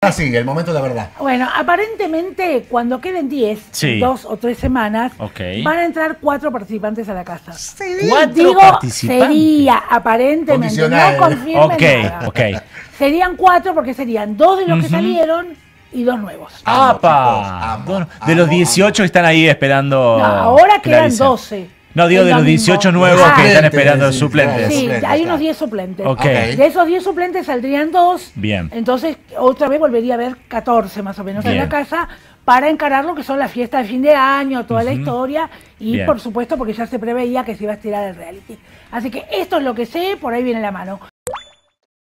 Ahora sí, el momento de la verdad. Bueno, aparentemente cuando queden 10, Sí. 2 o 3 semanas, Ok. van a entrar 4 participantes a la casa. ¿Cuatro Digo, participantes? sería, aparentemente, Condicional. no confirmen nada. Ok. Serían 4 porque serían 2 de los que salieron y 2 nuevos. Amo, ¡Apa! chicos, amo, Bueno, amo, de los amo. 18 que están ahí esperando. No, ahora quedan Clarice. 12. No, digo el de los domingo. 18 nuevos Ah, que están Suplentes, esperando sí, suplentes. claro. Sí, Suplentes, hay unos claro. 10 suplentes. Ok. De esos 10 suplentes saldrían 2. Bien. Entonces, otra vez volvería a haber 14 más o menos en Bien. la casa para encarar lo que son las fiestas de fin de año, toda la historia. Y Bien. por supuesto, porque ya se preveía que se iba a estirar el reality. Así que esto es lo que sé, por ahí viene la mano.